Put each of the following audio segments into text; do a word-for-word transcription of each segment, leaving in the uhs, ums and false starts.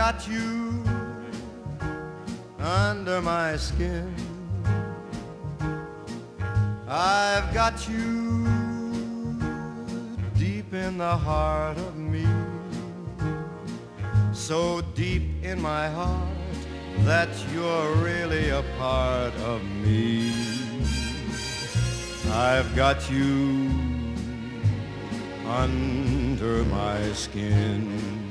got you under my skin. I've got you deep in the heart of me, so deep in my heart that you're really a part of me. I've got you under my skin.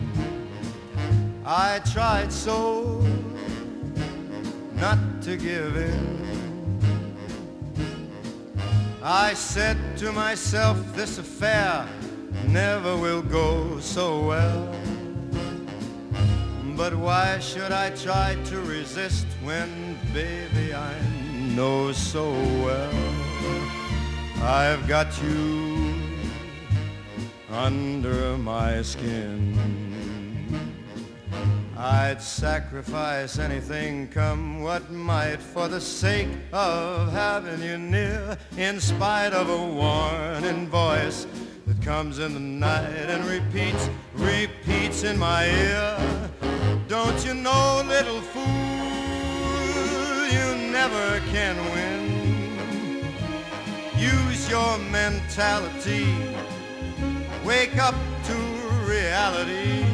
I tried so not to give in. I said to myself, this affair never will go so well. But why should I try to resist when, baby, I know so well I've got you under my skin. I'd sacrifice anything, come what might, for the sake of having you near, in spite of a warning voice that comes in the night and repeats, repeats in my ear. Don't you know, little fool, you never can win. Use your mentality, wake up to reality.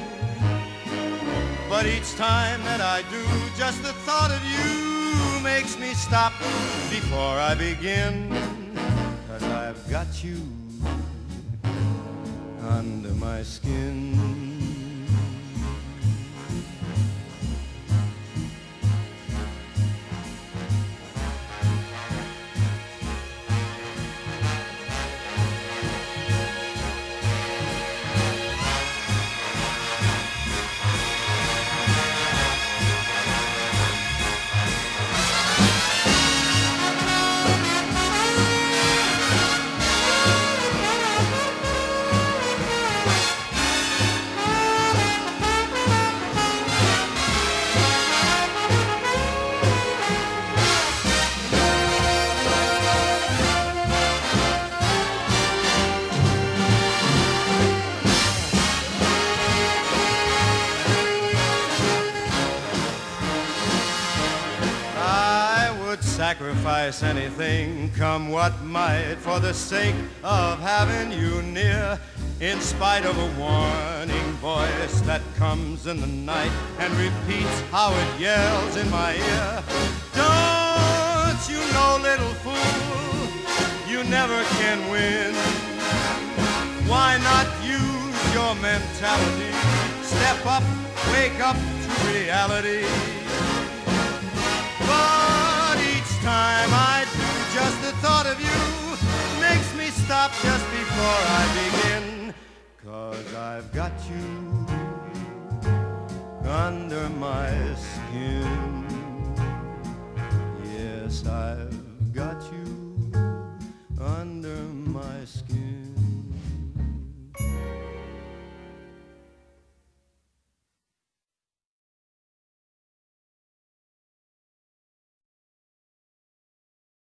But each time that I do, just the thought of you makes me stop before I begin. 'Cause I've got you under my skin. Sacrifice anything, come what might, for the sake of having you near, in spite of a warning voice that comes in the night and repeats how it yells in my ear. Don't you know, little fool, you never can win. Why not use your mentality? Step up, wake up to reality. But each time I do, just the thought of you makes me stop just before I begin. 'Cause I've got you under my skin. Yes, I've got you under my skin.